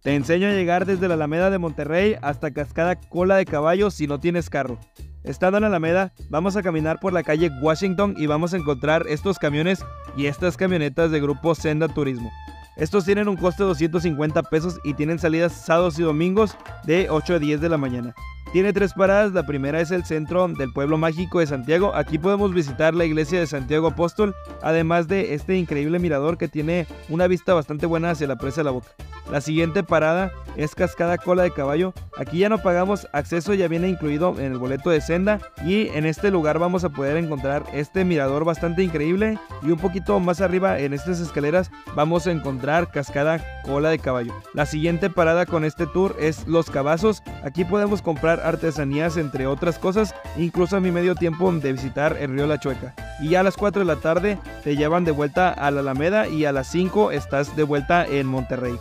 Te enseño a llegar desde la Alameda de Monterrey hasta Cascada Cola de Caballo si no tienes carro. Estando en la Alameda, vamos a caminar por la calle Washington y vamos a encontrar estos camiones y estas camionetas de grupo Senda Turismo. Estos tienen un coste de 250 pesos y tienen salidas sábados y domingos de 8 a 10 de la mañana. Tiene 3 paradas, la primera es el centro del pueblo mágico de Santiago. Aquí podemos visitar la iglesia de Santiago Apóstol, además de este increíble mirador que tiene una vista bastante buena hacia la presa de la Boca. La siguiente parada es Cascada Cola de Caballo. Aquí ya no pagamos acceso, ya viene incluido en el boleto de senda, y en este lugar vamos a poder encontrar este mirador bastante increíble, y un poquito más arriba en estas escaleras vamos a encontrar Cascada Cola de Caballo. La siguiente parada con este tour es Los Cabazos. Aquí podemos comprar artesanías entre otras cosas, incluso a mi medio tiempo de visitar el río La Chueca. Y ya a las 4 de la tarde te llevan de vuelta a la Alameda y a las 5 estás de vuelta en Monterrey.